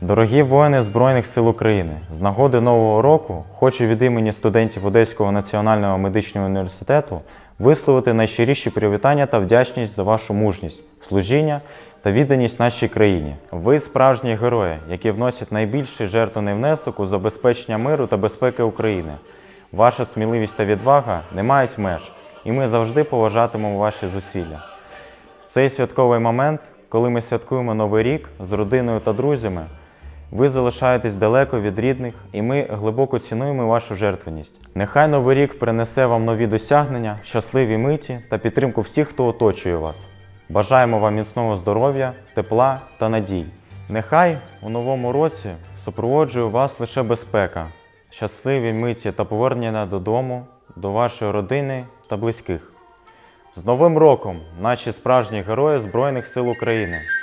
Дорогі воїни Збройних сил України, з нагоди Нового року хочу від імені студентів Одеського національного медичного університету висловити найщиріші привітання та вдячність за вашу мужність, служіння та відданість нашій країні. Ви справжні герої, які вносять найбільший жертвений внесок у забезпечення миру та безпеки України. Ваша сміливість та відвага не мають меж, і ми завжди поважатимемо ваші зусилля. В цей святковий момент, коли ми святкуємо Новий рік з родиною та друзями, ви залишаєтесь далеко від рідних, і ми глибоко цінуємо вашу жертвеність. Нехай Новий рік принесе вам нові досягнення, щасливі миті та підтримку всіх, хто оточує вас. Бажаємо вам міцного здоров'я, тепла та надій. Нехай у новому році супроводжує вас лише безпека, щасливі миті та повернення додому, до вашої родини та близьких. З Новим роком, наші справжні герої Збройних сил України!